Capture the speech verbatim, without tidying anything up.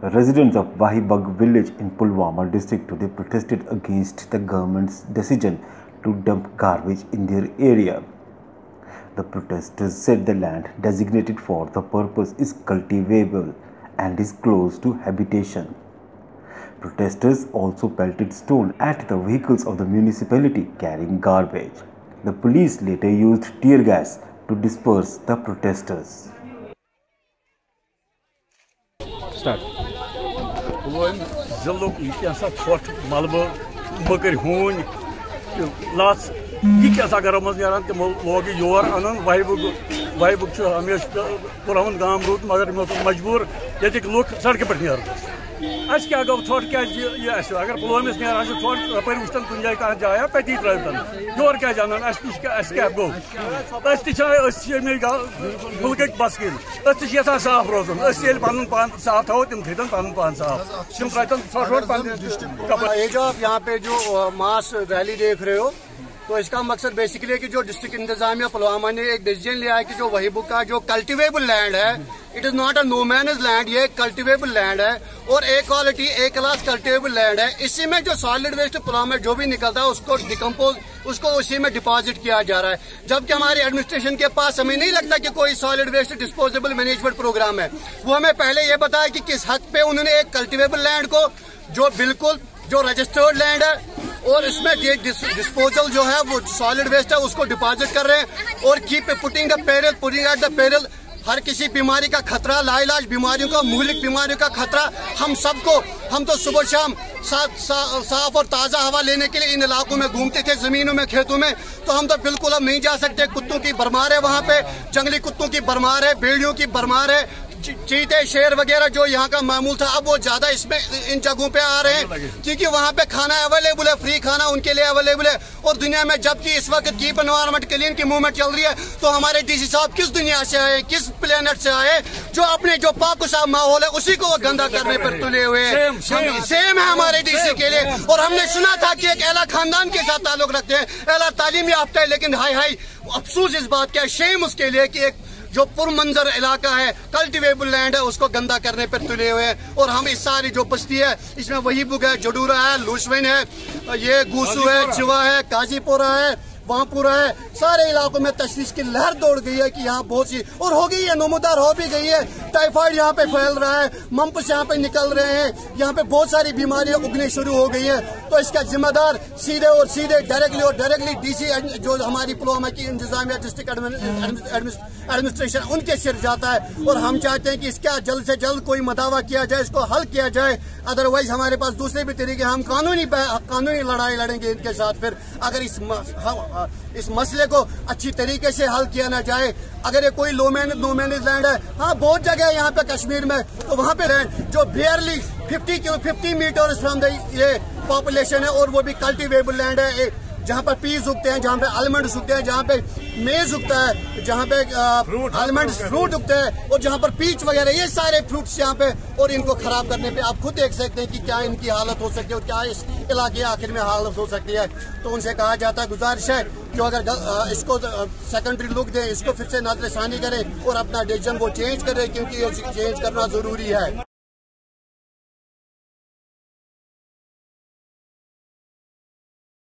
Residents of Wahibag village in Pulwama district today protested against the government's decision to dump garbage in their area. The protesters said the land designated for the purpose is cultivable and is close to habitation. Protesters also pelted stone at the vehicles of the municipality carrying garbage. The police later used tear gas to disperse the protesters. Start. Ziluk yasa fort malba bakar hun las yasa garamaz yaran ke logi yor anan vaibug vaibug chu hamish puran gam root magar majbur yetik lok sadak par niyar as kya gav thought kya ye as agar pulwamis niyar as thought par ustan kunjay kahan jaya peti tradan yor kya janan as kya as kya go as ti chay as me ga bulgak baskin as ti yasa saaf rozun as el panun pan saaf tho tim thidan panun pan saaf tim tratan thought pan ये जो आप यहाँ पे जो मास rally देख रहे हो तो इसका मकसद बेसिकली है कि जो डिस्ट्रिक्ट इंतजामिया पुलवामा ने एक डिसीजन लिया है कि जो वहीबुग का जो कल्टिवेबल लैंड है it is not a no man's land, ये कल्टिवेबल लैंड है और A quality A class cultivable land है। इसी में जो सॉलिड वेस्ट पुलवामा जो भी निकलता है उसको डिकम्पोज उसको उसी में डिपॉजिट किया जा रहा है, जबकि हमारी एडमिनिस्ट्रेशन के पास हमें नहीं लगता कि कोई solid waste disposable management programme है। वो हमें पहले ये बताया कि किस हक पे उन्होंने एक कल्टिवेबल लैंड को जो बिल्कुल जो रजिस्टर्ड लैंड है और इसमें डिस्पोजल जो है वो सॉलिड वेस्ट है उसको डिपॉजिट कर रहे हैं और keep putting the peril putting at the peril हर किसी बीमारी का खतरा, लाइलाज बीमारियों का, मुहलिक बीमारियों का खतरा हम सबको। हम तो सुबह शाम सा, सा, साफ और ताज़ा हवा लेने के लिए इन इलाकों में घूमते थे, ज़मीनों में, खेतों में, तो हम तो बिल्कुल अब नहीं जा सकते। कुत्तों की भरमार है वहाँ पे, जंगली कुत्तों की भरमार है, भेड़ियों की भरमार है, चीते शेर वगैरह जो यहाँ का मामूल था अब वो ज्यादा इसमें इन जगहों पे आ रहे हैं क्योंकि वहाँ पे खाना अवेलेबल है, फ्री खाना उनके लिए अवेलेबल है। और दुनिया में जबकि इस वक्त कीप एनवायरनमेंट क्लीन की मूवमेंट चल रही है तो हमारे डीसी साहब किस दुनिया से आए, किस प्लेनेट से आए जो अपने जो पाक साफ माहौल है उसी को वो गंदा करने पर तुले हुए हैं। सेम है हमारे डीसी के लिए। और हमने सुना था कि एक एला खानदान के साथ ताल्लुक रखते हैं, एला तालीम याफ्ता है, लेकिन हाई हाई अफसोस इस बात का, शेम उसके लिए कि एक जो पुरमंजर इलाका है, कल्टिवेबल लैंड है, उसको गंदा करने पर तुले हुए हैं। और हम इस सारी जो बस्ती है इसमें वहीबुग है, जडूरा है, लुशविन है, ये गूसू है, चिवा है, काजीपुरा है, वहांपुरा है, सारे इलाकों में तशवीश की लहर दौड़ गई है कि यहाँ बहुत सी और हो गई है, नमूदार हो भी गई है, टाइफाइड यहाँ पे फैल रहा है, मम्पस यहाँ पे निकल रहे हैं, यहाँ पे बहुत सारी बीमारियां उगनी शुरू हो गई है। तो इसका जिम्मेदार सीधे और सीधे डायरेक्टली और डायरेक्टली डीसी जो हमारी पुलवामा की इंतजामिया डिस्ट्रिक्ट एडमिनिस्ट्रेशन उनके सिर जाता है। और हम चाहते हैं कि इसका जल्द से जल्द कोई मदावा किया जाए, इसको हल किया जाए, अदरवाइज हमारे पास दूसरे भी तरीके, हम कानूनी कानूनी लड़ाई लड़ेंगे इनके साथ। फिर अगर इस इस मसले को अच्छी तरीके से हल किया ना जाए, अगर ये कोई low manage no manage land है, हाँ बहुत जगह है यहाँ पे कश्मीर में, तो वहाँ पे लैंड जो barely fifty kilo fifty metres from the ये पॉपुलेशन है और वो भी कल्टिवेबल लैंड है, जहाँ पर पीस उगते हैं, जहाँ पे आलमंड्स उगते हैं, जहाँ पे मेज उगता है, जहाँ पे आलमंड्स फ्रूट उगते हैं और जहाँ पर पीच वगैरह, ये सारे फ्रूट्स यहाँ पे, और इनको खराब करने पे आप खुद देख सकते हैं कि क्या इनकी हालत हो सकती है और क्या इस इलाके आखिर में हालत हो सकती है। तो उनसे कहा जाता है, गुजारिश है कि अगर इसको सेकेंडरी लुक दें, इसको फिर से नजरसानी करें और अपना डिसीजन को चेंज करें क्योंकि ये चेंज करना जरूरी है।